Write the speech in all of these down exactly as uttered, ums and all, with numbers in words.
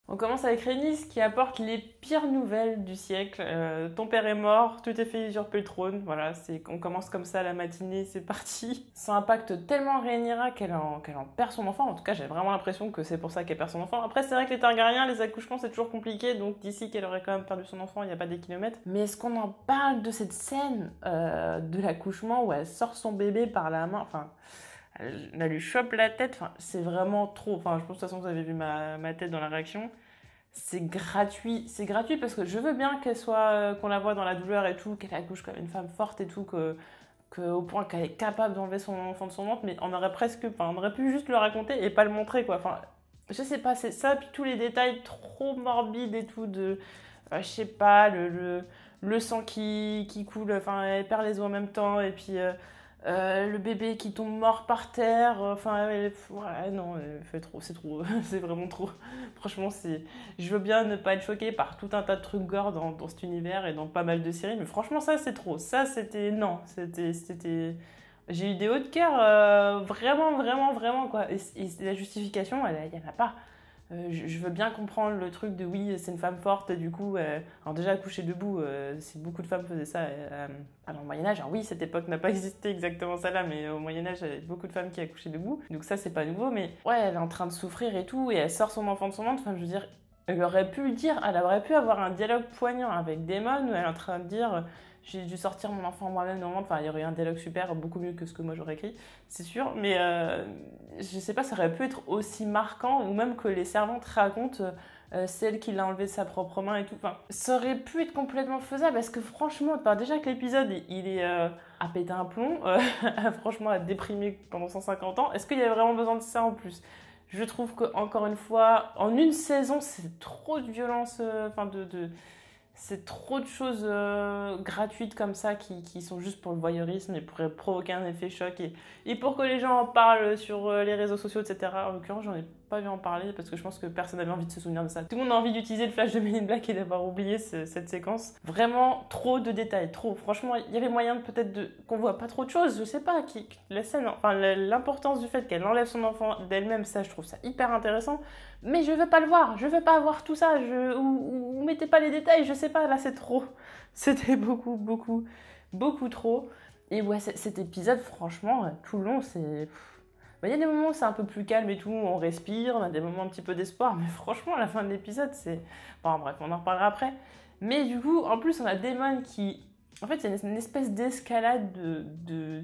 On commence avec Rhaenys qui apporte les pires nouvelles du siècle. Euh, ton père est mort, tu t'es fait usurper le trône. Voilà, c'est, on commence comme ça la matinée, c'est parti. Ça impacte tellement Rhaenyra qu'elle en, qu'elle en perd son enfant. En tout cas, j'ai vraiment l'impression que c'est pour ça qu'elle perd son enfant. Après, c'est vrai que les Targaryens, les accouchements, c'est toujours compliqué. Donc d'ici qu'elle aurait quand même perdu son enfant, il n'y a pas des kilomètres. Mais est-ce qu'on en parle de cette scène euh, de l'accouchement où elle sort son bébé par la main? Enfin... Elle, elle lui chope la tête, enfin, c'est vraiment trop. Enfin, je pense de toute façon, vous avez vu ma, ma tête dans la réaction. C'est gratuit, c'est gratuit parce que je veux bien qu'elle soit, euh, qu'on la voit dans la douleur et tout, qu'elle accouche comme une femme forte et tout, que, que au point qu'elle est capable d'enlever son enfant de son ventre, mais on aurait presque, enfin, on aurait pu juste le raconter et pas le montrer, quoi. Enfin, je sais pas, c'est ça, puis tous les détails trop morbides et tout, de, euh, je sais pas, le, le, le sang qui, qui coule, enfin, elle perd les os en même temps, et puis. Euh, euh, le bébé qui tombe mort par terre, enfin, euh, ouais, non, euh, fait trop, c'est trop, c'est vraiment trop. Franchement, c'est, je veux bien ne pas être choquée par tout un tas de trucs gore dans, dans cet univers et dans pas mal de séries, mais franchement, ça, c'est trop. Ça, c'était, non, c'était, c'était, j'ai eu des hauts de cœur, euh, vraiment, vraiment, vraiment, quoi. Et, et la justification, il n'y en a pas. Euh, je, je veux bien comprendre le truc de oui, c'est une femme forte, du coup, euh, alors déjà coucher debout, euh, si beaucoup de femmes faisaient ça euh, alors, au Moyen-Âge, alors oui, cette époque n'a pas existé exactement ça là, mais au Moyen-Âge, il y avait beaucoup de femmes qui accouchaient debout, donc ça, c'est pas nouveau, mais ouais, elle est en train de souffrir et tout, et elle sort son enfant de son ventre, enfin, je veux dire, elle aurait pu le dire, elle aurait pu avoir un dialogue poignant avec Daemon où elle est en train de dire j'ai dû sortir mon enfant moi-même dans le ventre, enfin, il y aurait eu un dialogue super, beaucoup mieux que ce que moi j'aurais écrit, c'est sûr, mais euh, je sais pas, ça aurait pu être aussi marquant, ou même que les servantes racontent euh, celle qui l'a enlevé de sa propre main et tout. Enfin, ça aurait pu être complètement faisable, parce que franchement, enfin, déjà que l'épisode, il est euh, à péter un plomb, euh, franchement, à déprimer pendant cent cinquante ans, est-ce qu'il y avait vraiment besoin de ça en plus? Je trouve que encore une fois, en une saison, c'est trop de violence, enfin euh, de... de c'est trop de choses euh, gratuites comme ça qui, qui sont juste pour le voyeurisme et pour provoquer un effet choc et, et pour que les gens en parlent sur euh, les réseaux sociaux, et cetera. En l'occurrence, j'en ai pas vu en parler parce que je pense que personne n'avait envie de se souvenir de ça. Tout le monde a envie d'utiliser le flash de Men in Black et d'avoir oublié ce, cette séquence. Vraiment trop de détails, trop. Franchement, il y avait moyen peut-être de qu'on voit pas trop de choses, je sais pas. Qui, la scène, enfin l'importance du fait qu'elle enlève son enfant d'elle-même, ça, je trouve ça hyper intéressant. Mais je veux pas le voir, je veux pas voir tout ça, je, ou, ou, ou mettez pas les détails, je sais pas, là c'est trop. C'était beaucoup, beaucoup, beaucoup trop. Et ouais, cet épisode, franchement, tout le long, c'est... Il y a des moments où c'est un peu plus calme et tout, on respire, on a des moments un petit peu d'espoir, mais franchement, à la fin de l'épisode, c'est... Enfin bref, on en reparlera après. Mais du coup, en plus, on a Daemon qui... En fait, c'est une espèce d'escalade de... de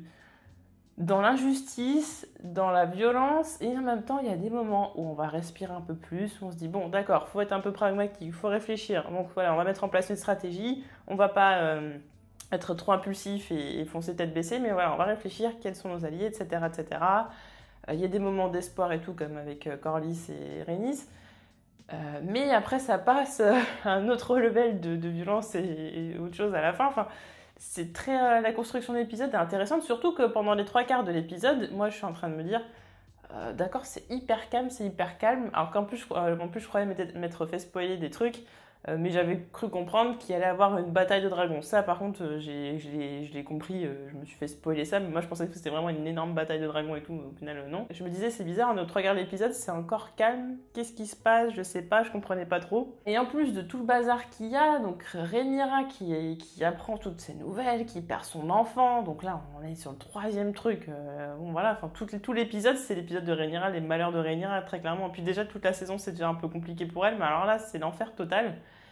dans l'injustice, dans la violence, et en même temps, il y a des moments où on va respirer un peu plus, où on se dit, bon, d'accord, faut être un peu pragmatique, il faut réfléchir. Donc voilà, on va mettre en place une stratégie, on va pas euh, être trop impulsif et, et foncer tête baissée, mais voilà, on va réfléchir, quels sont nos alliés, et cetera, et cetera. Euh, il y a des moments d'espoir et tout, comme avec euh, Corlys et Rhaenys. Euh, mais après, ça passe à un autre level de, de violence et, et autre chose à la fin. Enfin, c'est très euh, la construction de l'épisode est intéressante, surtout que pendant les trois quarts de l'épisode, moi je suis en train de me dire euh, d'accord, c'est hyper calme, c'est hyper calme, alors qu'en plus, euh, en plus je croyais m'être fait spoiler des trucs, euh, mais j'avais cru comprendre qu'il allait avoir une bataille de dragons. Ça par contre, euh, j'ai, je l'ai compris, euh, je me suis fait spoiler ça, mais moi je pensais que c'était vraiment une énorme bataille de dragons et tout, mais au final euh, non. Je me disais c'est bizarre, dans trois quarts de l'épisode c'est encore calme, qu'est-ce qui se passe, je sais pas, je comprenais pas trop. Et en plus de tout le bazar qu'il y a, donc Rhaenyra qui, qui apprend toutes ces nouvelles, qui perd son enfant, donc là on est sur le troisième truc, euh, bon voilà, enfin tout, tout l'épisode c'est l'épisode de Rhaenyra, les malheurs de Rhaenyra très clairement, et puis déjà toute la saison c'est déjà un peu compliqué pour elle, mais alors là c'est l'enfer total.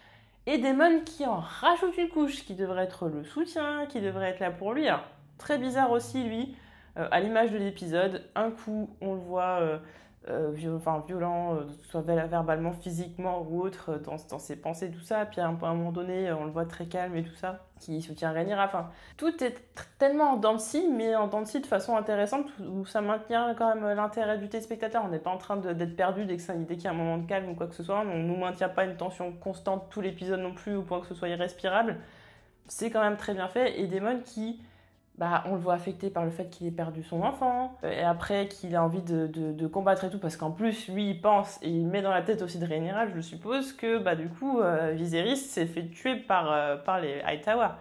Et Daemon qui en rajoute une couche, qui devrait être le soutien, qui devrait être là pour lui. Alors, très bizarre aussi, lui, euh, à l'image de l'épisode. Un coup, on le voit euh, euh, viol enfin, violent, euh, soit verbalement, physiquement ou autre, dans, dans ses pensées, tout ça. Puis à un, à un moment donné, on le voit très calme et tout ça, qui soutient Rhaenyra. Enfin, tout est tellement en dents de scie, mais en dents de scie de façon intéressante, où ça maintient quand même l'intérêt du téléspectateur. On n'est pas en train d'être perdu dès qu'il y a un moment de calme ou quoi que ce soit. On ne nous maintient pas une tension constante tout l'épisode non plus, au point que ce soit irrespirable. C'est quand même très bien fait. Et Daemon qui... Bah, on le voit affecté par le fait qu'il ait perdu son enfant, et après qu'il a envie de, de, de combattre et tout, parce qu'en plus, lui, il pense, et il met dans la tête aussi de Rhaenyra, je suppose que, bah, du coup, euh, Viserys s'est fait tuer par, euh, par les Hightower.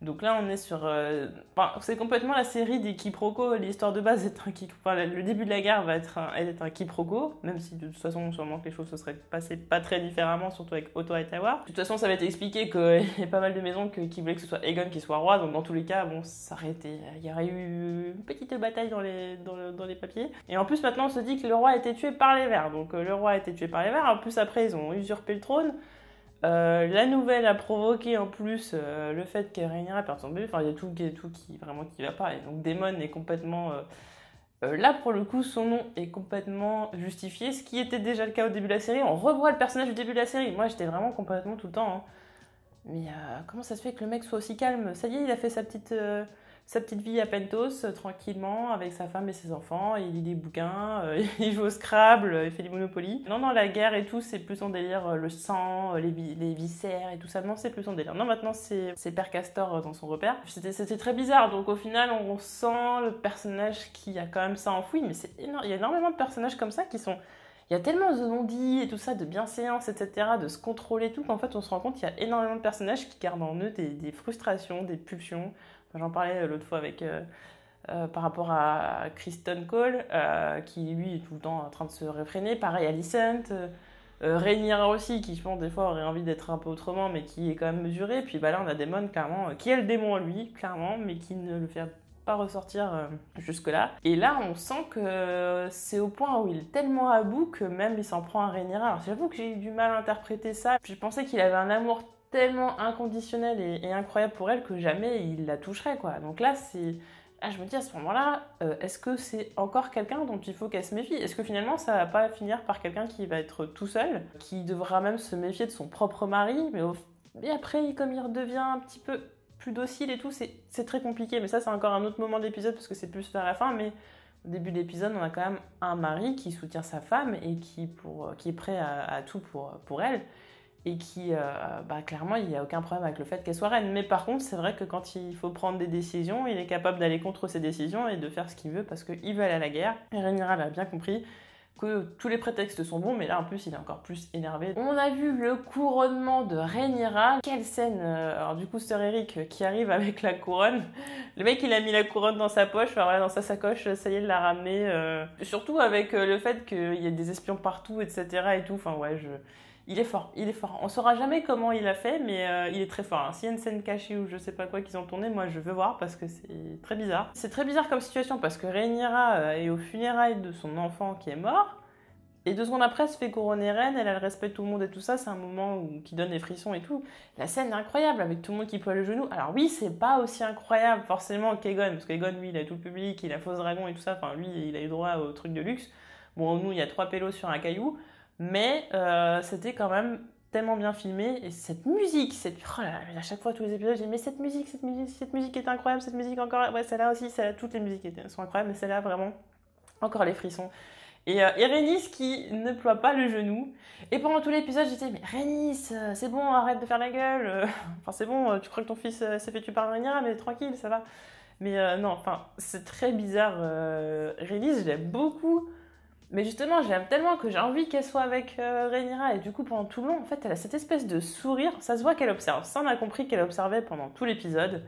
Donc là, on est sur... Euh... Enfin, c'est complètement la série des quiproquos. L'histoire de base est un quiproquo. Enfin, le début de la guerre va être un... Elle est un quiproquo, même si de toute façon, sûrement que les choses se seraient passées pas très différemment, surtout avec Otto Hightower. De toute façon, ça va être expliqué qu'il y a pas mal de maisons que... qui voulaient que ce soit Aegon qui soit roi. Donc dans tous les cas, bon, ça aurait été... Il y aurait eu une petite bataille dans les, dans, le... dans les papiers. Et en plus, maintenant, on se dit que le roi a été tué par les Verts. Donc euh, le roi a été tué par les Verts. En plus, après, ils ont usurpé le trône. Euh, la nouvelle a provoqué en plus euh, le fait que Rhaenyra perde son bébé. Enfin, il y a tout, il y a tout qui vraiment qui va pas. Et donc Daemon est complètement euh, euh, là pour le coup, son nom est complètement justifié, ce qui était déjà le cas au début de la série. On revoit le personnage du début de la série. Moi, j'étais vraiment complètement tout le temps. Hein. Mais euh, comment ça se fait que le mec soit aussi calme? Ça y est, il a fait sa petite euh, sa petite vie à Pentos, euh, tranquillement, avec sa femme et ses enfants. Il lit des bouquins, euh, il joue au Scrabble, euh, il fait du Monopoly. Non, non, la guerre et tout, c'est plus son délire. Euh, le sang, euh, les, les viscères et tout ça. Non, c'est plus son délire. Non, maintenant, c'est, c'est Père Castor euh, dans son repère. C'était, c'était très bizarre. Donc, au final, on sent le personnage qui a quand même ça enfoui. Mais c'est énorme. Il y a énormément de personnages comme ça qui sont... Il y a tellement de non-dits et tout ça, de bienséance, et cetera, de se contrôler et tout, qu'en fait, on se rend compte qu'il y a énormément de personnages qui gardent en eux des, des frustrations, des pulsions. Enfin, j'en parlais l'autre fois avec, euh, euh, par rapport à Kristen Cole, euh, qui, lui, est tout le temps en train de se réfréner. Pareil, Alicent, euh, euh, Rhaenyra aussi, qui, je pense, des fois, aurait envie d'être un peu autrement, mais qui est quand même mesuré. Puis bah, là, on a Daemon, clairement, euh, qui est le démon, lui, clairement, mais qui ne le fait pas ressortir euh, jusque-là. Et là, on sent que c'est au point où il est tellement à bout que même il s'en prend à Rhaenyra. Alors j'avoue que j'ai eu du mal à interpréter ça. Puis je pensais qu'il avait un amour tellement inconditionnel et, et incroyable pour elle que jamais il la toucherait, quoi. Donc là, c'est... Ah, je me dis à ce moment-là, euh, est-ce que c'est encore quelqu'un dont il faut qu'elle se méfie? Est-ce que finalement ça va pas finir par quelqu'un qui va être tout seul, qui devra même se méfier de son propre mari, mais au... et après, comme il redevient un petit peu plus docile et tout, c'est, c'est très compliqué. Mais ça, c'est encore un autre moment de l'épisode parce que c'est plus vers la fin. Mais au début de l'épisode, on a quand même un mari qui soutient sa femme et qui, pour, qui est prêt à, à tout pour, pour elle. Et qui, euh, bah, clairement, il n'y a aucun problème avec le fait qu'elle soit reine. Mais par contre, c'est vrai que quand il faut prendre des décisions, il est capable d'aller contre ses décisions et de faire ce qu'il veut parce qu'il veut aller à la guerre. Et Rhaenyra l'a bien compris. Que tous les prétextes sont bons, mais là en plus il est encore plus énervé. On a vu le couronnement de Rhaenyra. Quelle scène! Alors du coup Sir Eric qui arrive avec la couronne. Le mec il a mis la couronne dans sa poche, enfin voilà, dans sa sacoche, ça y est, il l'a ramené. Euh... Surtout avec le fait qu'il y ait des espions partout, et cetera et tout. Enfin ouais, je... Il est fort, il est fort. On saura jamais comment il a fait, mais euh, il est très fort. Hein. S'il y a une scène cachée ou je sais pas quoi qu'ils ont tourné, moi je veux voir parce que c'est très bizarre. C'est très bizarre comme situation parce que Rhaenyra euh, est aux funérailles de son enfant qui est mort. Et deux secondes après, elle se fait couronner reine, elle a le respect de tout le monde et tout ça, c'est un moment où, qui donne des frissons et tout. La scène est incroyable, avec tout le monde qui ploie le genou. Alors oui, c'est pas aussi incroyable forcément qu'Aegon, parce qu'Aegon, lui, il a tout le public, il a fausse dragon et tout ça, enfin lui, il a eu droit au truc de luxe. Bon, nous, il y a trois pélos sur un caillou, mais euh, c'était quand même tellement bien filmé, et cette musique, cette... Oh là là, à chaque fois, tous les épisodes, j'ai dit, mais cette musique, cette musique, cette musique est incroyable, cette musique encore... Ouais, celle-là aussi, celle-là, toutes les musiques étaient, sont incroyables, mais celle-là, vraiment, encore les frissons. Et, euh, et Rhaenys qui ne ploie pas le genou. Et pendant tout l'épisode, j'étais, mais Rhaenys, euh, c'est bon, arrête de faire la gueule. Euh, enfin, c'est bon, euh, tu crois que ton fils euh, s'est fait tuer par Rhaenyra, mais tranquille, ça va. Mais euh, non, enfin, c'est très bizarre. Euh, Rhaenys, j'aime beaucoup. Mais justement, j'aime tellement que j'ai envie qu'elle soit avec euh, Rhaenyra. Et du coup, pendant tout le long, en fait, elle a cette espèce de sourire. Ça se voit qu'elle observe. Ça, on a compris qu'elle observait pendant tout l'épisode.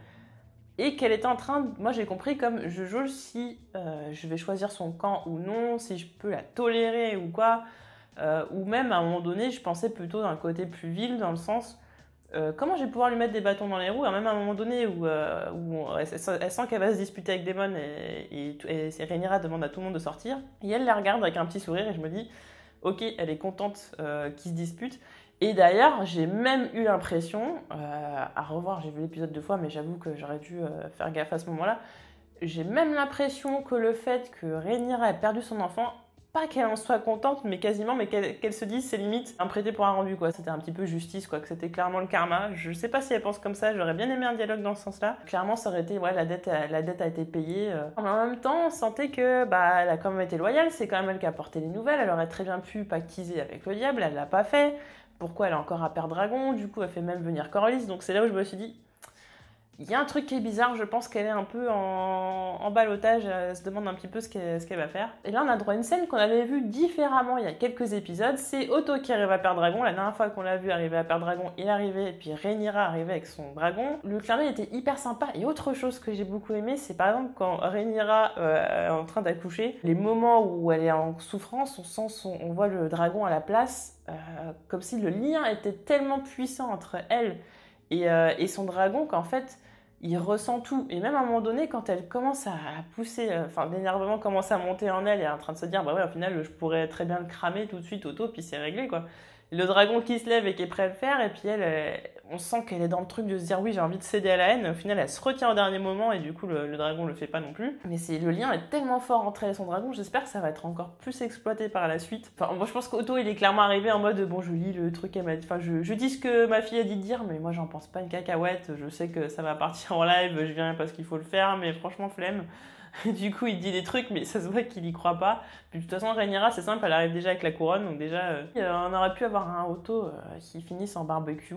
Et qu'elle était en train de... Moi, j'ai compris comme je jauge si euh, je vais choisir son camp ou non, si je peux la tolérer ou quoi. Euh, ou même, à un moment donné, je pensais plutôt d'un côté plus vil, dans le sens... Euh, comment je vais pouvoir lui mettre des bâtons dans les roues, même à un moment donné où, euh, où elle, elle sent qu'elle va se disputer avec Daemon et, et, et Rhaenyra demande à tout le monde de sortir. Et elle la regarde avec un petit sourire et je me dis, ok, elle est contente euh, qu'ils se disputent. Et d'ailleurs, j'ai même eu l'impression, euh, à revoir, j'ai vu l'épisode deux fois, mais j'avoue que j'aurais dû euh, faire gaffe à ce moment-là, j'ai même l'impression que le fait que Rhaenyra ait perdu son enfant, pas qu'elle en soit contente, mais quasiment, mais qu'elle, qu'elle se dise c'est limite un prêté pour un rendu, quoi. C'était un petit peu justice, quoi, que c'était clairement le karma. Je sais pas si elle pense comme ça, j'aurais bien aimé un dialogue dans ce sens-là. Clairement, ça aurait été, ouais, la dette, la dette a été payée. Euh. Mais en même temps, on sentait que, bah, elle a quand même été loyale, c'est quand même elle qui a porté les nouvelles, elle aurait très bien pu pactiser avec le diable, elle l'a pas fait. Pourquoi elle a encore à Père Dragon? Du coup, elle fait même venir Corlys, donc c'est là où je me suis dit, Il y a un truc qui est bizarre, je pense qu'elle est un peu en, en ballottage, elle se demande un petit peu ce qu'elle, ce qu'elle va faire. Et là, on a droit à une scène qu'on avait vue différemment il y a quelques épisodes. C'est Otto qui arrive à perdre dragon. La dernière fois qu'on l'a vu arriver à perdre dragon, il arrivait, et puis Rhaenyra arrivait avec son dragon. Le clin d'œil était hyper sympa. Et autre chose que j'ai beaucoup aimé, c'est par exemple quand Rhaenyra euh, est en train d'accoucher, les moments où elle est en souffrance, on sent son, on voit le dragon à la place, euh, comme si le lien était tellement puissant entre elle et, euh, et son dragon qu'en fait, il ressent tout. Et même à un moment donné, quand elle commence à pousser, enfin, l'énervement commence à monter en elle et est en train de se dire, bah ouais, au final, je pourrais très bien le cramer tout de suite, Otto, puis c'est réglé, quoi. Et le dragon qui se lève et qui est prêt à le faire, et puis elle, elle on sent qu'elle est dans le truc de se dire, oui, j'ai envie de céder à la haine. Au final, elle se retient au dernier moment, et du coup, le, le dragon le fait pas non plus. Mais c'est, le lien est tellement fort entre elle et son dragon, j'espère que ça va être encore plus exploité par la suite. Enfin, moi, je pense qu'Otto, il est clairement arrivé en mode, bon, je lis le truc, elle m'a dit, enfin, je, je dis ce que ma fille a dit de dire, mais moi, j'en pense pas une cacahuète. Je sais que ça va partir en live, je viens parce qu'il faut le faire, mais franchement, flemme. Du coup, il dit des trucs, mais ça se voit qu'il y croit pas. Puis, de toute façon, Rhaenyra, c'est simple, elle arrive déjà avec la couronne, donc déjà, euh, on aurait pu avoir un Otto euh, qui finisse en barbecue.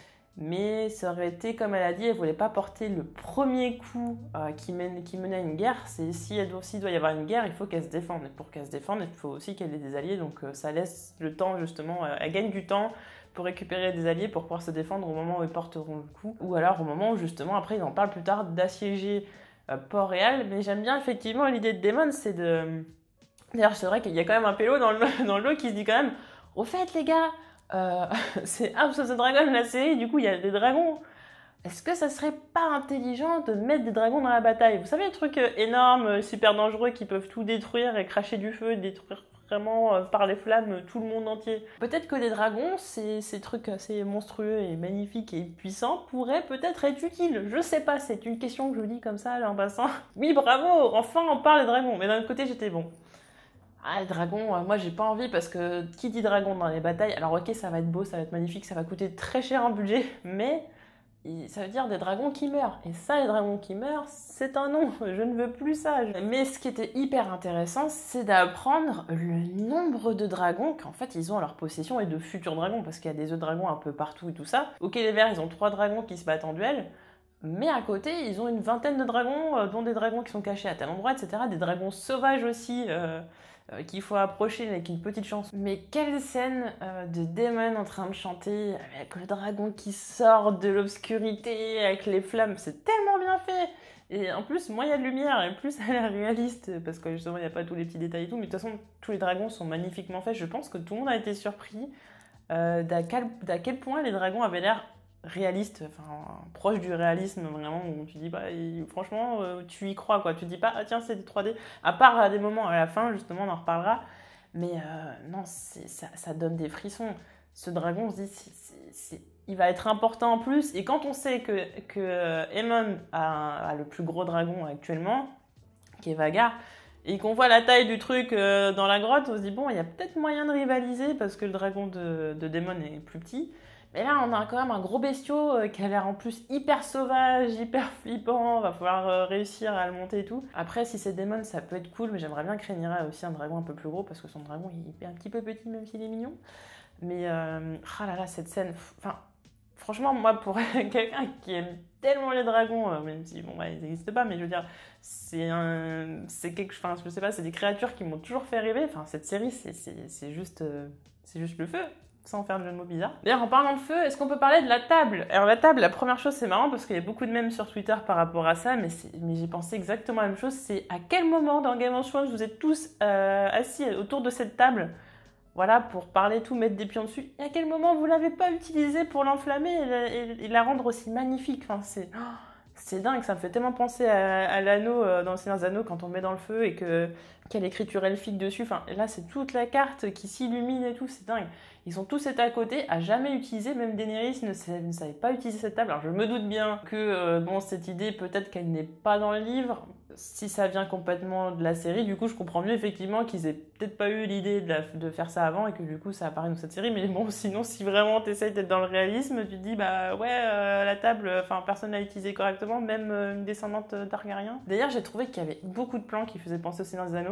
Mais ça aurait été, comme elle a dit, elle voulait pas porter le premier coup euh, qui, mène, qui menait à une guerre. C'est si elle doit, s'il doit y avoir une guerre, il faut qu'elle se défende. Et pour qu'elle se défende, il faut aussi qu'elle ait des alliés. Donc euh, ça laisse le temps, justement, euh, elle gagne du temps pour récupérer des alliés pour pouvoir se défendre au moment où ils porteront le coup. Ou alors au moment où, justement, après, ils en parlent plus tard, d'assiéger euh, Port-Réal. Mais j'aime bien, effectivement, l'idée de Daemon, c'est de... D'ailleurs, c'est vrai qu'il y a quand même un pélo dans le, dans le lot qui se dit quand même, au fait, les gars, Euh, c'est House of the Dragon la série, du coup il y a des dragons. Est-ce que ça serait pas intelligent de mettre des dragons dans la bataille? Vous savez, les trucs énormes, super dangereux qui peuvent tout détruire et cracher du feu et détruire vraiment euh, par les flammes tout le monde entier. Peut-être que les dragons, ces, ces trucs assez monstrueux et magnifiques et puissants, pourraient peut-être être utiles. Je sais pas, c'est une question que je dis comme ça là en passant. Oui, bravo, enfin on parle des dragons. Mais d'un autre côté, j'étais bon. Ah, les dragons, euh, moi j'ai pas envie parce que qui dit dragon dans les batailles, alors ok, ça va être beau, ça va être magnifique, ça va coûter très cher en budget, mais ça veut dire des dragons qui meurent. Et ça, les dragons qui meurent, c'est un non, je ne veux plus ça. Mais ce qui était hyper intéressant, c'est d'apprendre le nombre de dragons qu'en fait ils ont à leur possession et de futurs dragons, parce qu'il y a des œufs de dragons un peu partout et tout ça. Ok, les verts, ils ont trois dragons qui se battent en duel. Mais à côté, ils ont une vingtaine de dragons, euh, dont des dragons qui sont cachés à tel endroit, et cetera. Des dragons sauvages aussi, euh, euh, qu'il faut approcher avec une petite chance. Mais quelle scène euh, de Daemon en train de chanter, avec le dragon qui sort de l'obscurité, avec les flammes, c'est tellement bien fait. Et en plus, moins il y a de lumière, et plus elle est réaliste, parce que justement, il n'y a pas tous les petits détails et tout, mais de toute façon, tous les dragons sont magnifiquement faits. Je pense que tout le monde a été surpris euh, d'à quel, d'à quel point les dragons avaient l'air réaliste, enfin proche du réalisme vraiment, où tu dis bah il, franchement euh, tu y crois quoi, tu dis pas ah tiens c'est du trois D, à part à des moments à la fin justement on en reparlera, mais euh, non c'est, ça, ça donne des frissons. Ce dragon on se dit c'est, c'est, c'est, il va être important en plus, et quand on sait que, que Aemon a, a le plus gros dragon actuellement qui est Vhagar, et qu'on voit la taille du truc euh, dans la grotte, on se dit bon il y a peut-être moyen de rivaliser parce que le dragon de, de Daemon est plus petit. Mais là, on a quand même un gros bestiau euh, qui a l'air en plus hyper sauvage, hyper flippant. Va falloir euh, réussir à le monter et tout. Après, si c'est Daemon, ça peut être cool, mais j'aimerais bien que Rhaenyra ait aussi un dragon un peu plus gros, parce que son dragon, il est un petit peu petit, même s'il est mignon. Mais, euh, ah là là, cette scène... Enfin, franchement, moi, pour quelqu'un qui aime tellement les dragons, euh, même si, bon, bah, ils n'existent pas, mais je veux dire, c'est un... C'est quelque... Enfin, je sais pas, c'est des créatures qui m'ont toujours fait rêver. Enfin, cette série, c'est, c'est, c'est juste... Euh, c'est juste le feu. Sans faire de jeu de mots bizarres. D'ailleurs, en parlant de feu, est-ce qu'on peut parler de la table? Alors la table, la première chose, c'est marrant parce qu'il y a beaucoup de mèmes sur Twitter par rapport à ça, mais, mais j'ai pensé exactement la même chose. C'est à quel moment dans Game of Thrones vous êtes tous euh, assis autour de cette table, voilà, pour parler tout, mettre des pions dessus, et à quel moment vous l'avez pas utilisée pour l'enflammer et, et, et la rendre aussi magnifique. Enfin, c'est... Oh, c'est dingue, ça me fait tellement penser à, à l'anneau euh, dans le Seigneur des Anneaux quand on le met dans le feu et que, qu'il y a l'écriture elfique dessus. Enfin, là, c'est toute la carte qui s'illumine et tout, c'est dingue. Ils ont tous été à côté, à jamais utiliser, même Daenerys ne, sait, ne savait pas utiliser cette table. Alors je me doute bien que euh, bon, cette idée, peut-être qu'elle n'est pas dans le livre, si ça vient complètement de la série, du coup je comprends mieux effectivement qu'ils aient peut-être pas eu l'idée de, la, de faire ça avant et que du coup ça apparaît dans cette série. Mais bon, sinon si vraiment t'essayes d'être dans le réalisme, tu te dis bah ouais, euh, la table, enfin personne l'a utilisée correctement, même euh, une descendante d'Argarien. D'ailleurs j'ai trouvé qu'il y avait beaucoup de plans qui faisaient penser au Seigneur des Anneaux.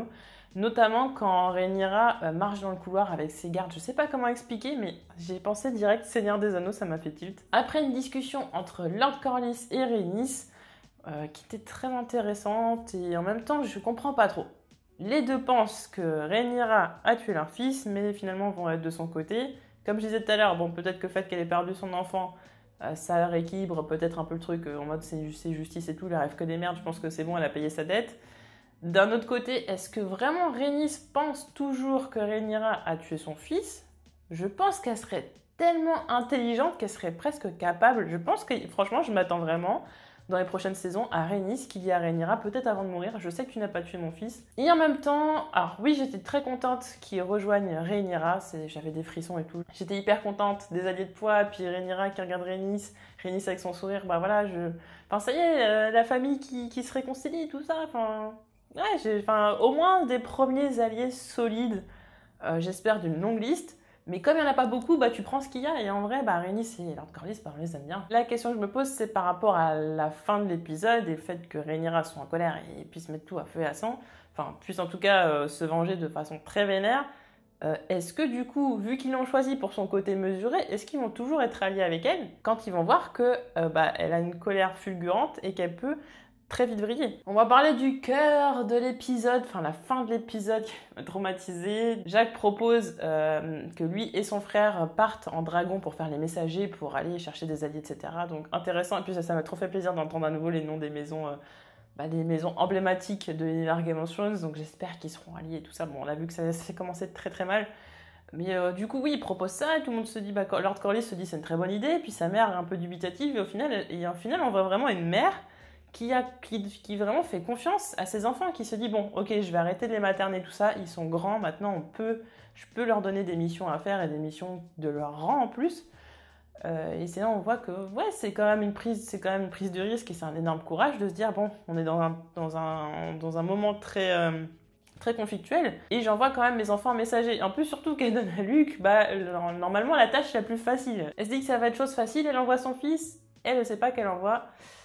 Anneaux. Notamment quand Rhaenyra euh, marche dans le couloir avec ses gardes. Je sais pas comment expliquer, mais j'ai pensé direct Seigneur des Anneaux, ça m'a fait tilt. Après une discussion entre Lord Corlys et Rhaenys, euh, qui était très intéressante, et en même temps, je comprends pas trop. Les deux pensent que Rhaenyra a tué leur fils, mais finalement vont être de son côté. Comme je disais tout à l'heure, bon, peut-être que le fait qu'elle ait perdu son enfant, euh, ça rééquilibre peut-être un peu le truc, euh, en mode c'est justice et tout, il arrive que des merdes, je pense que c'est bon, elle a payé sa dette. D'un autre côté, est-ce que vraiment Rhaenys pense toujours que Rhaenyra a tué son fils? Je pense qu'elle serait tellement intelligente qu'elle serait presque capable. Je pense que, franchement, je m'attends vraiment, dans les prochaines saisons, à Rhaenys qui dit à Rhaenyra, peut-être avant de mourir, je sais que tu n'as pas tué mon fils. Et en même temps, alors oui, j'étais très contente qu'ils rejoignent Rhaenyra, j'avais des frissons et tout. J'étais hyper contente des alliés de poids, puis Rhaenyra qui regarde Rhaenys, Rhaenys avec son sourire, bah voilà, je... Enfin, ça y est, euh, la famille qui, qui se réconcilie, tout ça, enfin... Ouais, j'ai, enfin, au moins des premiers alliés solides, euh, j'espère d'une longue liste. Mais comme il n'y en a pas beaucoup, bah, tu prends ce qu'il y a. Et en vrai, bah, Rhaenys et Lord Corlys, bah, on les aime bien. La question que je me pose, c'est par rapport à la fin de l'épisode et le fait que Rhaenyra soit en colère et puisse mettre tout à feu et à sang. Enfin, puisse en tout cas euh, se venger de façon très vénère. Euh, est-ce que du coup, vu qu'ils l'ont choisi pour son côté mesuré, est-ce qu'ils vont toujours être alliés avec elle quand ils vont voir que euh, bah, elle a une colère fulgurante et qu'elle peut très vite vriller. On va parler du cœur de l'épisode, enfin la fin de l'épisode qui m'a traumatisée. Jacques propose euh, que lui et son frère partent en dragon pour faire les messagers, pour aller chercher des alliés, et cetera. Donc intéressant, et puis ça, ça m'a trop fait plaisir d'entendre à nouveau les noms des maisons, euh, bah, des maisons emblématiques de l'univers Game of Thrones, donc j'espère qu'ils seront alliés et tout ça. Bon, on a vu que ça s'est commencé très très mal. Mais euh, du coup, oui, il propose ça, et tout le monde se dit, bah, Lord Corlys se dit c'est une très bonne idée, puis sa mère est un peu dubitative, et au final, et au final on voit vraiment une mère Qui, a, qui, qui vraiment fait confiance à ses enfants, qui se dit bon, ok, je vais arrêter de les materner, tout ça, ils sont grands, maintenant on peut, je peux leur donner des missions à faire et des missions de leur rang en plus. Euh, et c'est là on voit que ouais, c'est quand même une prise, c'est quand même une prise de risque et c'est un énorme courage de se dire bon, on est dans un, dans un, dans un moment très, euh, très conflictuel et j'envoie quand même mes enfants messagers. En plus, surtout qu'elle donne à Luc, bah, normalement la tâche la plus facile. Elle se dit que ça va être chose facile, elle envoie son fils, elle ne sait pas qu'elle envoie.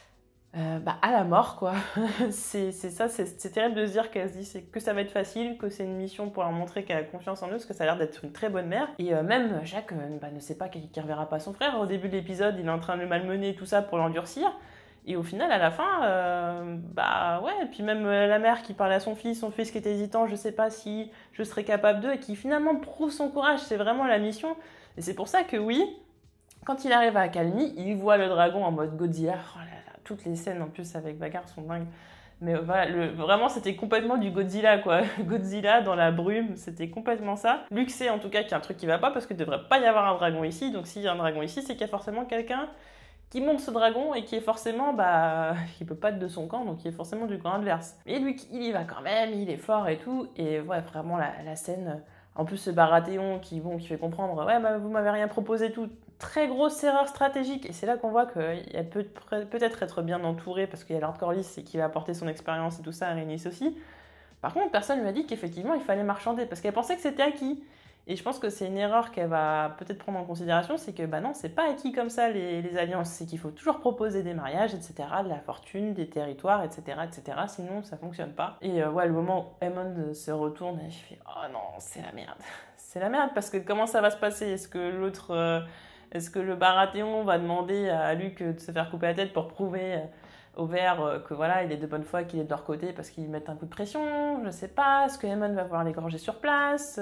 Euh, bah, à la mort, quoi. c'est, c'est ça, c'est, c'est terrible de se dire qu'elle se dit c'est que ça va être facile, que c'est une mission pour leur montrer qu'elle a confiance en eux, parce que ça a l'air d'être une très bonne mère. Et euh, même Jacques euh, bah, ne sait pas qu'il ne reverra pas son frère. Au début de l'épisode, il est en train de le malmener et tout ça pour l'endurcir. Et au final, à la fin, euh, bah ouais, et puis même euh, la mère qui parlait à son fils, son fils qui était hésitant, je sais pas si je serais capable d'eux, et qui finalement prouve son courage, c'est vraiment la mission. Et c'est pour ça que oui, quand il arrive à Accalmie, il voit le dragon en mode Godzilla. Oh là là, toutes les scènes en plus avec bagarre sont dingues. Mais voilà, le, vraiment c'était complètement du Godzilla quoi. Godzilla dans la brume, c'était complètement ça. Luc sait en tout cas qu'il y a un truc qui va pas parce qu'il ne devrait pas y avoir un dragon ici. Donc s'il y a un dragon ici, c'est qu'il y a forcément quelqu'un qui monte ce dragon et qui est forcément, bah, qui peut pas être de son camp, donc qui est forcément du camp adverse. Mais Luc, il y va quand même, il est fort et tout. Et ouais, vraiment la, la scène. En plus, ce Baratheon qui, bon, qui fait comprendre, ouais, bah, vous m'avez rien proposé, tout. Très grosse erreur stratégique. Et c'est là qu'on voit qu'elle peut peut-être être bien entourée parce qu'il y a Lord Corlys et qui va apporter son expérience et tout ça à Rhaenys aussi. Par contre, personne ne lui a dit qu'effectivement, il fallait marchander parce qu'elle pensait que c'était acquis. Et je pense que c'est une erreur qu'elle va peut-être prendre en considération, c'est que bah non, c'est pas acquis comme ça les, les alliances. C'est qu'il faut toujours proposer des mariages, et cetera, de la fortune, des territoires, et cetera, et cetera. Sinon, ça fonctionne pas. Et euh, ouais, le moment où Aemond se retourne, et je fais oh non, c'est la merde. C'est la merde parce que comment ça va se passer? Est-ce que l'autre, euh, est-ce que le Baratheon va demander à Luc de se faire couper la tête pour prouver au vert que voilà, il est de bonne foi, qu'il est de leur côté parce qu'ils mettent un coup de pression? Je sais pas. Est-ce que Aemond va vouloir l'égorger sur place?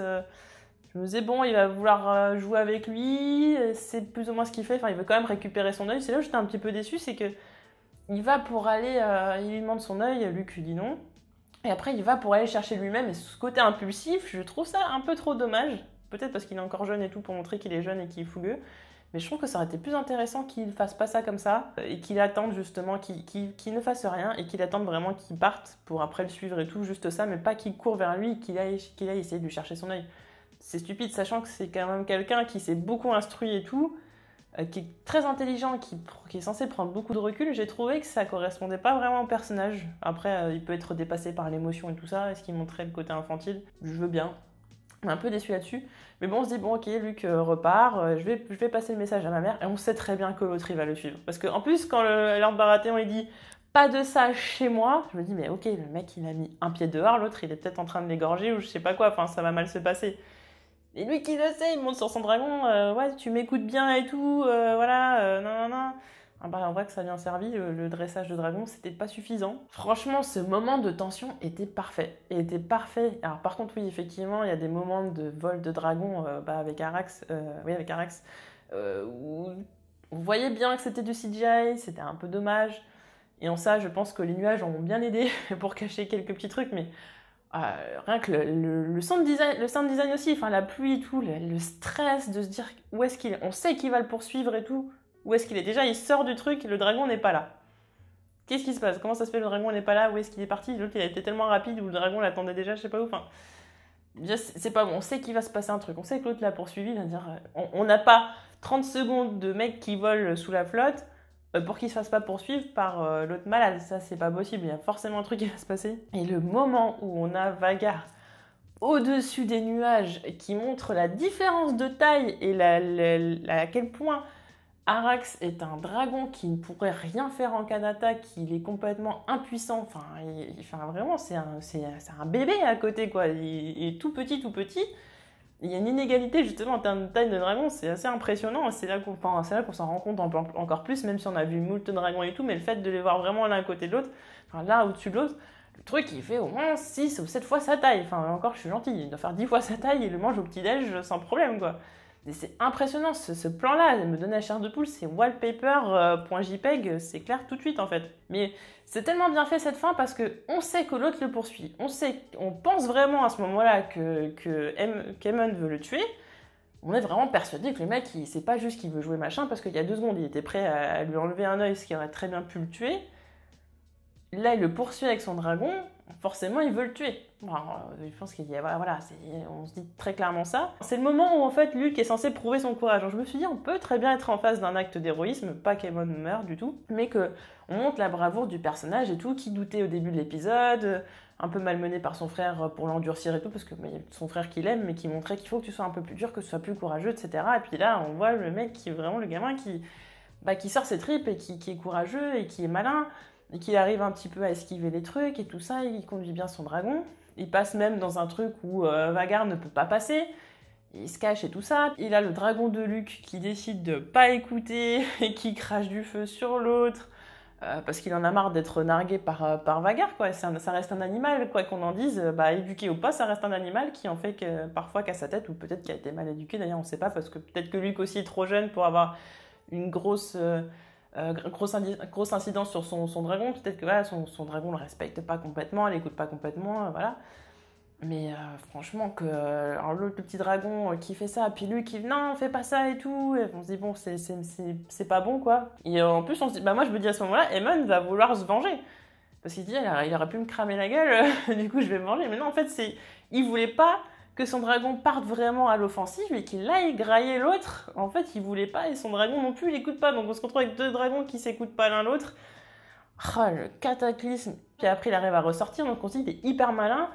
Je me disais, bon, il va vouloir jouer avec lui, c'est plus ou moins ce qu'il fait, enfin, il veut quand même récupérer son œil. C'est là où j'étais un petit peu déçue, c'est que il va pour aller, euh, il lui demande son œil, Luc lui dit non, et après il va pour aller chercher lui-même, et ce côté impulsif, je trouve ça un peu trop dommage, peut-être parce qu'il est encore jeune et tout, pour montrer qu'il est jeune et qu'il est fougueux, mais je trouve que ça aurait été plus intéressant qu'il fasse pas ça comme ça, et qu'il attende justement, qu'il, qu'il, qu'il ne fasse rien, et qu'il attende vraiment qu'il parte pour après le suivre et tout, juste ça, mais pas qu'il court vers lui, qu'il aille, qu'il aille essayer de lui chercher son œil. C'est stupide, sachant que c'est quand même quelqu'un qui s'est beaucoup instruit et tout, euh, qui est très intelligent, qui, qui est censé prendre beaucoup de recul. J'ai trouvé que ça correspondait pas vraiment au personnage. Après, euh, il peut être dépassé par l'émotion et tout ça. Est-ce qu'il montrait le côté infantile? Je veux bien. On est un peu déçu là-dessus. Mais bon, on se dit, bon, ok, Luc euh, repart, euh, je, vais, je vais passer le message à ma mère. Et on sait très bien que l'autre, il va le suivre. Parce qu'en plus, quand le Lord Baratheon, il dit... pas de ça chez moi. Je me dis, mais ok, le mec, il a mis un pied dehors, l'autre, il est peut-être en train de l'égorger ou je sais pas quoi, enfin, ça va mal se passer. Et lui qui le sait, il monte sur son dragon, euh, ouais, tu m'écoutes bien et tout, euh, voilà, euh, non, non, non. Ah bah, en vrai que ça a bien servi, le, le dressage de dragon, c'était pas suffisant. Franchement, ce moment de tension était parfait. Et était parfait. Alors par contre, oui, effectivement, il y a des moments de vol de dragon euh, bah, avec Arax, euh, oui, avec Arax, euh, où on voyait bien que c'était du C G I, c'était un peu dommage. Et en ça, je pense que les nuages ont bien aidé pour cacher quelques petits trucs, mais euh, rien que le, le, le sound design, le sound design aussi, enfin la pluie et tout, le, le stress de se dire où est-ce qu'il est, on sait qu'il va le poursuivre et tout, où est-ce qu'il est. Déjà, il sort du truc, le dragon n'est pas là. Qu'est-ce qui se passe? Comment ça se fait, le dragon n'est pas là? Où est-ce qu'il est parti? L'autre, il a été tellement rapide où le dragon l'attendait déjà, je sais pas où. Enfin, c'est pas bon, on sait qu'il va se passer un truc, on sait que l'autre l'a poursuivi, il va dire, on n'a pas trente secondes de mec qui vole sous la flotte pour qu'il se fasse pas poursuivre par euh, l'autre malade. Ça, c'est pas possible, il y a forcément un truc qui va se passer. Et le moment où on a Vhagar au-dessus des nuages qui montre la différence de taille et la, la, la, à quel point Arax est un dragon qui ne pourrait rien faire en cas d'attaque, il est complètement impuissant. Enfin, il, enfin vraiment, c'est un, c'est, c'est un bébé à côté, quoi. Il, il est tout petit, tout petit. Il y a une inégalité justement en termes de taille de dragon, c'est assez impressionnant. C'est là qu'on, enfin, c'est là qu'on s'en rend compte encore plus, même si on a vu moult dragons et tout, mais le fait de les voir vraiment l'un à côté de l'autre, enfin là au-dessus de l'autre, le truc il fait au moins six ou sept fois sa taille. Enfin, encore, je suis gentil, il doit faire dix fois sa taille et il le mange au petit-déj sans problème, quoi. Et c'est impressionnant, ce, ce plan-là, il me donne la chair de poule, c'est wallpaper.jpeg, euh, c'est clair tout de suite en fait. Mais c'est tellement bien fait cette fin parce qu'on sait que l'autre le poursuit. On sait, on pense vraiment à ce moment-là que, que M, qu'Aemon veut le tuer. On est vraiment persuadé que le mec, il, c'est pas juste qu'il veut jouer machin, parce qu'il y a deux secondes, il était prêt à, à lui enlever un œil, ce qui aurait très bien pu le tuer. Là, il le poursuit avec son dragon, forcément, il veut le tuer. Alors, je pense qu'il y a, voilà, c'est, on se dit très clairement ça. C'est le moment où, en fait, Luke est censé prouver son courage. Donc, je me suis dit, on peut très bien être en face d'un acte d'héroïsme, pas qu'Aemon meurt du tout, mais que on montre la bravoure du personnage et tout, qui doutait au début de l'épisode, un peu malmené par son frère pour l'endurcir et tout, parce que bah, y a son frère qui l'aime, mais qui montrait qu'il faut que tu sois un peu plus dur, que tu sois plus courageux, et cetera. Et puis là, on voit le mec qui est vraiment le gamin qui, bah, qui sort ses tripes et qui, qui est courageux et qui est malin, et qui arrive un petit peu à esquiver les trucs et tout ça, il conduit bien son dragon. Il passe même dans un truc où euh, Vhagar ne peut pas passer, il se cache et tout ça. Il a le dragon de Luke qui décide de pas écouter et qui crache du feu sur l'autre, euh, parce qu'il en a marre d'être nargué par, euh, par Vhagar, quoi. Un, ça reste un animal, quoi qu'on en dise, bah, éduqué ou pas, ça reste un animal qui en fait que, parfois qu'à sa tête, ou peut-être qu'il a été mal éduqué, d'ailleurs on sait pas, parce que peut-être que Luke aussi est trop jeune pour avoir une grosse... Euh, Euh, grosse, grosse incidence sur son, son dragon, peut-être que voilà, son, son dragon le respecte pas complètement, l'écoute pas complètement, euh, voilà. Mais euh, franchement, que euh, alors l'autre, le petit dragon euh, qui fait ça, puis lui qui non, fais pas ça et tout, et on se dit bon, c'est, c'est, c'est, c'est pas bon quoi. Et euh, en plus, on se dit, bah moi je me dis à ce moment-là, Aemon va vouloir se venger. Parce qu'il dit, il aurait pu me cramer la gueule, du coup je vais me venger. Mais non, en fait, c'est, il voulait pas que son dragon parte vraiment à l'offensive et qu'il aille grailler l'autre. En fait, il voulait pas et son dragon non plus, il écoute pas. Donc on se retrouve avec deux dragons qui s'écoutent pas l'un l'autre. Ah, le cataclysme. Puis après, il arrive à ressortir, donc on se dit, il est hyper malin.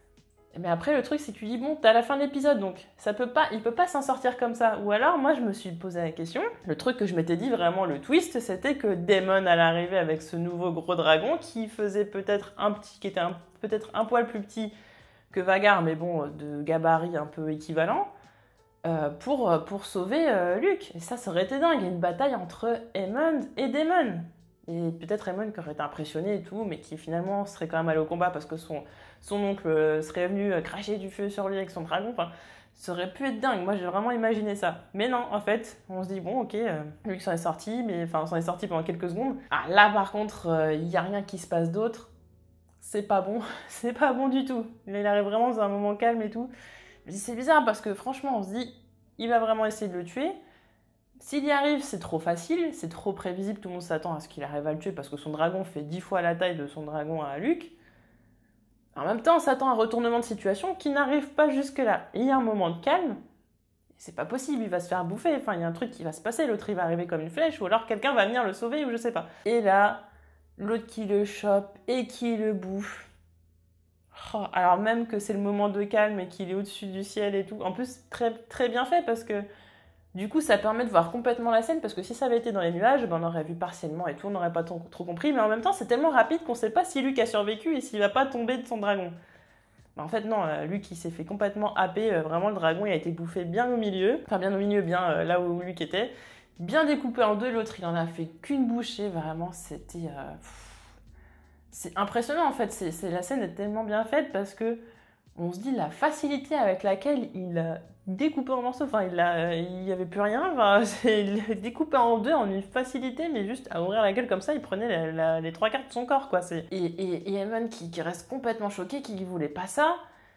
Mais après, le truc, c'est que tu dis, bon, t'es à la fin de l'épisode, donc ça peut pas, il peut pas s'en sortir comme ça. Ou alors, moi, je me suis posé la question. Le truc que je m'étais dit, vraiment, le twist, c'était que Daemon allait arriver avec ce nouveau gros dragon qui faisait peut-être un petit, qui était un, peut-être un poil plus petit que Vhagar, mais bon, de gabarit un peu équivalent, euh, pour, pour sauver euh, Luke. Et ça, ça aurait été dingue. Il y a une bataille entre Aemon et Daemon. Et peut-être Aemon qui aurait été impressionné et tout, mais qui finalement serait quand même allé au combat parce que son, son oncle serait venu cracher du feu sur lui avec son dragon. Enfin, ça aurait pu être dingue. Moi, j'ai vraiment imaginé ça. Mais non, en fait, on se dit, bon, ok, euh, Luke s'en est sorti, mais enfin, on s'en est sorti pendant quelques secondes. Ah, là, par contre, il euh, n'y a rien qui se passe d'autre. C'est pas bon, c'est pas bon du tout. Il arrive vraiment dans un moment calme et tout. C'est bizarre parce que franchement, on se dit, il va vraiment essayer de le tuer. S'il y arrive, c'est trop facile, c'est trop prévisible, tout le monde s'attend à ce qu'il arrive à le tuer parce que son dragon fait dix fois la taille de son dragon à Luke. En même temps, on s'attend à un retournement de situation qui n'arrive pas jusque-là. Et il y a un moment de calme, c'est pas possible, il va se faire bouffer, enfin il y a un truc qui va se passer, l'autre il va arriver comme une flèche, ou alors quelqu'un va venir le sauver, ou je sais pas. Et là, l'autre qui le chope et qui le bouffe. Oh, alors même que c'est le moment de calme et qu'il est au-dessus du ciel et tout. En plus, très, très bien fait parce que Du coup, ça permet de voir complètement la scène, parce que si ça avait été dans les nuages, ben, on aurait vu partiellement et tout, on n'aurait pas trop, trop compris, mais en même temps, c'est tellement rapide qu'on sait pas si Luke a survécu et s'il va pas tomber de son dragon. Ben, en fait, non, euh, Luke, il s'est fait complètement happer, euh, vraiment, le dragon, il a été bouffé bien au milieu, enfin, bien au milieu, bien euh, là où Luke était, bien découpé en deux, l'autre, il en a fait qu'une bouchée, vraiment, c'était... Euh, c'est impressionnant, en fait, c'est, c'est, la scène est tellement bien faite, parce que on se dit la facilité avec laquelle il a découpé en morceaux, enfin il a, il y avait plus rien, enfin, il l'a découpé en deux en une facilité, mais juste à ouvrir la gueule comme ça, il prenait la, la, les trois quarts de son corps, quoi. C'est... Et, et, et Aemon qui, qui reste complètement choqué, qui voulait pas ça.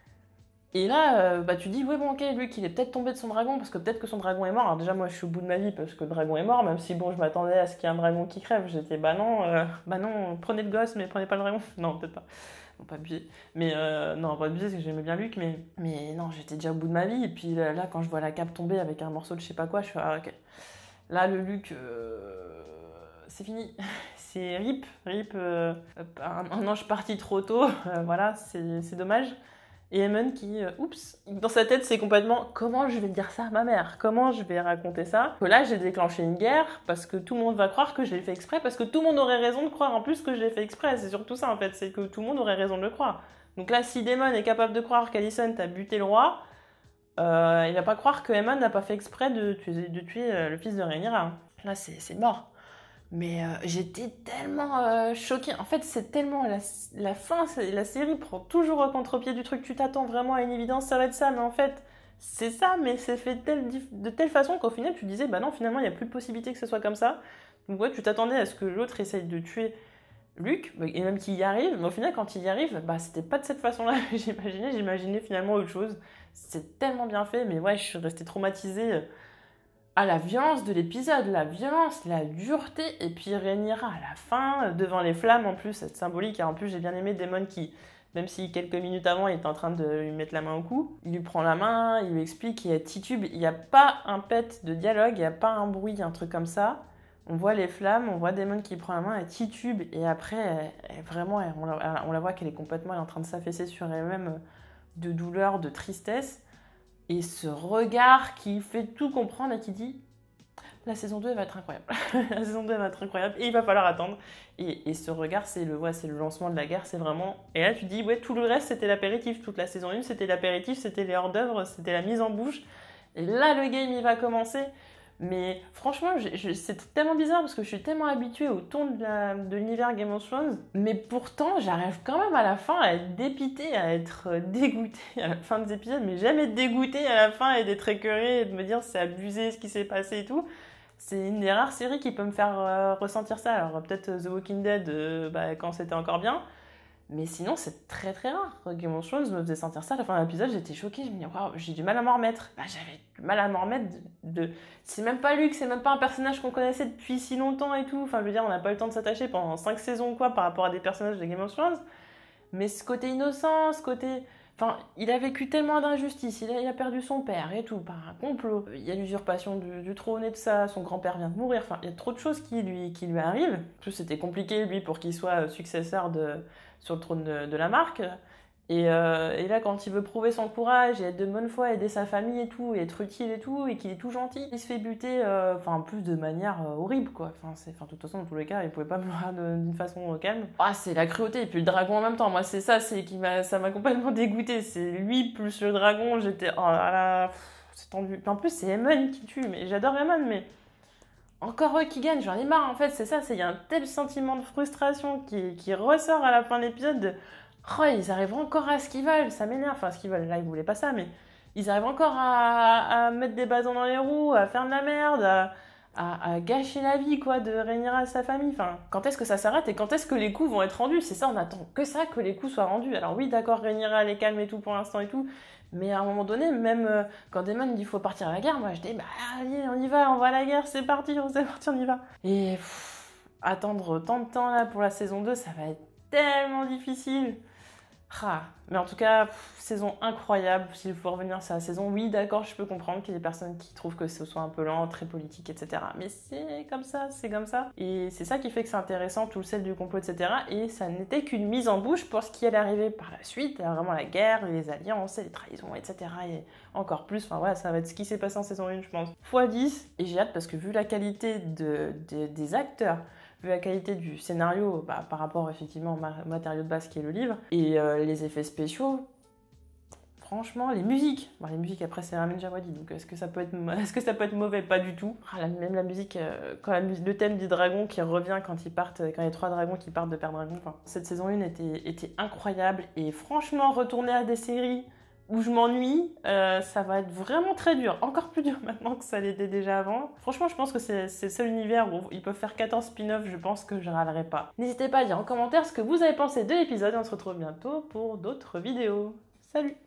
Et là, euh, bah tu dis, ouais bon ok, lui qu'il est peut-être tombé de son dragon, parce que peut-être que son dragon est mort. Alors déjà moi je suis au bout de ma vie parce que le dragon est mort, même si bon je m'attendais à ce qu'il y ait un dragon qui crève, j'étais bah non, euh, bah non, prenez le gosse mais prenez pas le dragon. Non, peut-être pas. Non, pas abuser. Mais euh, non, pas abuser, parce que j'aimais bien Luc, mais, mais non, j'étais déjà au bout de ma vie. Et puis là, là, quand je vois la cape tomber avec un morceau de je sais pas quoi, je fais, ah, ok. Là, le Luc, euh, c'est fini. C'est rip, rip, euh, un, un ange parti trop tôt. Euh, voilà, c'est, c'est dommage. Et Aemon qui, euh, oups, dans sa tête, c'est complètement comment je vais dire ça à ma mère, comment je vais raconter ça. Que là, j'ai déclenché une guerre parce que tout le monde va croire que je l'ai fait exprès, parce que tout le monde aurait raison de croire en plus que je l'ai fait exprès. C'est surtout ça en fait, c'est que tout le monde aurait raison de le croire. Donc là, si Daemon est capable de croire qu'Alicent a buté le roi, euh, il va pas croire que Aemon n'a pas fait exprès de tuer, de tuer euh, le fils de Rhaenyra. Hein. Là, c'est, c'est mort. Mais euh, j'étais tellement euh, choquée. En fait, c'est tellement... La, la fin, c'est, la série prend toujours au contre-pied du truc. Tu t'attends vraiment à une évidence, ça va être ça. Mais en fait, c'est ça, mais c'est fait tel, de telle façon qu'au final, tu disais, bah non, finalement, il n'y a plus de possibilité que ce soit comme ça. Donc ouais, tu t'attendais à ce que l'autre essaye de tuer Luke, et même qu'il y arrive. Mais au final, quand il y arrive, bah c'était pas de cette façon-là que j'imaginais. J'imaginais finalement autre chose. C'est tellement bien fait, mais ouais, je suis restée traumatisée... à la violence de l'épisode, la violence, la dureté, et puis Rhaenyra à la fin, devant les flammes en plus, c'est symbolique, et en plus j'ai bien aimé Daemon qui, même si quelques minutes avant il était en train de lui mettre la main au cou, il lui prend la main, il lui explique, il titube, il n'y a pas un pet de dialogue, il n'y a pas un bruit, un truc comme ça, on voit les flammes, on voit Daemon qui prend la main, elle titube, et après, elle, elle, vraiment, elle, on, la, on la voit qu'elle est complètement elle est en train de s'affaisser sur elle-même de douleur, de tristesse. Et ce regard qui fait tout comprendre et qui dit la saison deux elle va être incroyable. La saison deux elle va être incroyable et il va falloir attendre. Et, et ce regard, c'est le, ouais, c'est le lancement de la guerre, c'est vraiment... Et là, tu dis, ouais, tout le reste, c'était l'apéritif. Toute la saison un, c'était l'apéritif, c'était les hors-d'œuvre, c'était la mise en bouche. Et là, le game, il va commencer. Mais franchement, je, je, c'est tellement bizarre parce que je suis tellement habituée au ton de, la, de l'univers Game of Thrones. Mais pourtant, j'arrive quand même à la fin à être dépitée, à être dégoûtée à la fin des épisodes. Mais jamais être dégoûtée à la fin et d'être écœurée et de me dire c'est abusé ce qui s'est passé et tout. C'est une des rares séries qui peut me faire euh, ressentir ça. Alors peut-être The Walking Dead euh, bah, quand c'était encore bien. Mais sinon, c'est très très rare. Game of Thrones me faisait sentir ça. À la fin de l'épisode, j'étais choquée. Je me disais, waouh, j'ai du mal à m'en remettre. Bah, j'avais du mal à m'en remettre de, de... C'est même pas Luke, c'est même pas un personnage qu'on connaissait depuis si longtemps et tout. Enfin, je veux dire, on n'a pas eu le temps de s'attacher pendant cinq saisons ou quoi par rapport à des personnages de Game of Thrones. Mais ce côté innocent, ce côté... Enfin, il a vécu tellement d'injustices, il a, il a perdu son père et tout, par un complot. Il y a l'usurpation du, du trône et tout ça, son grand-père vient de mourir. Enfin, il y a trop de choses qui lui, qui lui arrivent. En plus, c'était compliqué, lui, pour qu'il soit successeur de, sur le trône de, de la marque. Et, euh, et là, quand il veut prouver son courage et être de bonne foi, aider sa famille et tout, et être utile et tout, et qu'il est tout gentil, il se fait buter, euh, enfin, en plus de manière euh, horrible, quoi. Enfin, c'est, enfin, de toute façon, dans tous les cas, il pouvait pas mourir d'une façon calme. Ah, c'est la cruauté, et puis le dragon en même temps. Moi, c'est ça, c'est qui m'a, ça m'a complètement dégoûté. C'est lui plus le dragon, j'étais, oh là là, pff, c'est tendu. Puis en plus, c'est Aemon qui tue, mais j'adore Aemon, mais encore eux qui gagnent, j'en ai marre, en fait, c'est ça, c'est, il y a un tel sentiment de frustration qui, qui ressort à la fin de l'épisode de... Oh, ils arrivent encore à ce qu'ils veulent, ça m'énerve. Enfin, ce qu'ils veulent, là, ils voulaient pas ça, mais ils arrivent encore à, à mettre des bâtons dans les roues, à faire de la merde, à, à, à gâcher la vie, quoi, de Rhaenyra à sa famille. Enfin, quand est-ce que ça s'arrête et quand est-ce que les coups vont être rendus? C'est ça, on attend que ça, que les coups soient rendus. Alors oui, d'accord, Rhaenyra, elle est calme et tout pour l'instant et tout, mais à un moment donné, même euh, quand Daemon dit qu'il faut partir à la guerre, moi je dis, bah allez, on y va, on va à la guerre, c'est parti, on s'est parti, on y va. Et pff, attendre tant de temps là pour la saison deux, ça va être tellement difficile. Ah, mais en tout cas, pff, saison incroyable. S'il faut revenir sur la saison, oui, d'accord, je peux comprendre qu'il y ait des personnes qui trouvent que ce soit un peu lent, très politique, et cetera. Mais c'est comme ça, c'est comme ça. Et c'est ça qui fait que c'est intéressant, tout le sel du complot, et cetera. Et ça n'était qu'une mise en bouche pour ce qui allait arriver par la suite. Vraiment la guerre, les alliances, les trahisons, et cetera. Et encore plus, enfin voilà, ça va être ce qui s'est passé en saison un, je pense. fois dix. Et j'ai hâte parce que vu la qualité de, de, des acteurs, vu la qualité du scénario bah, par rapport effectivement au matériau de base qui est le livre, et euh, les effets spéciaux, franchement, les musiques, bon, les musiques après c'est Ramin Djawadi, donc est-ce que ça peut être, est-ce que ça peut être mauvais? Pas du tout. Ah, la, même la musique, euh, quand la, le thème du dragon qui revient quand ils partent, quand il y a trois dragons qui partent de Père Dragon, enfin, cette saison un était, était incroyable, et franchement, retourner à des séries où je m'ennuie, euh, ça va être vraiment très dur. Encore plus dur maintenant que ça l'était déjà avant. Franchement, je pense que c'est, c'est le seul univers où ils peuvent faire quatorze spin-offs, je pense que je râlerai pas. N'hésitez pas à dire en commentaire ce que vous avez pensé de l'épisode, et on se retrouve bientôt pour d'autres vidéos. Salut!